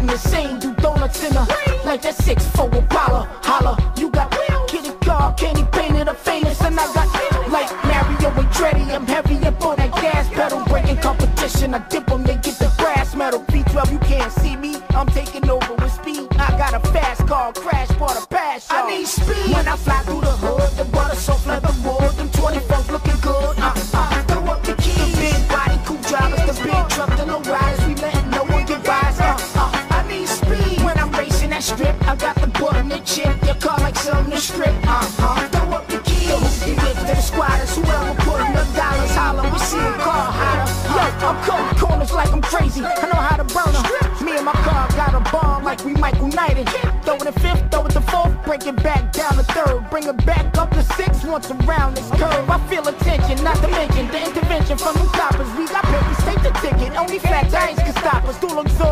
from the scene, do donuts in a like that 6'4" Apollo. Holla, you got kitty car, candy painted, a famous, and I got like Mario Andretti. I'm heavy up on that gas pedal, breaking competition. I dip them, they get the brass metal. V12, you can't see me, I'm taking over with speed. I got a fast car, crash, part of passion. I need speed when I fly through the hood. The butter soft like the wood, them 24s looking good. Throw up the keys. The big body, cool drivers, the big truck, the low riders. We letting no one get by us. I need speed when I'm racing that strip. I got the button and chip, your car like something to strip. Throw up the keys. The hoopty lift to the squatters, whoever putting up dollars, holler. We see a car hotter. Yo, I'm cutting corners like I'm crazy. I know how to burn them. Me and my car got a bomb like we Michael Knighted. Throw it to fifth, throw it to fourth, break it back down to third, bring it back up to six once around this curve. I feel attention, not to mention the intervention from the coppers. We got papers, take the ticket. Only fat giants can stop us. Dual exhaust.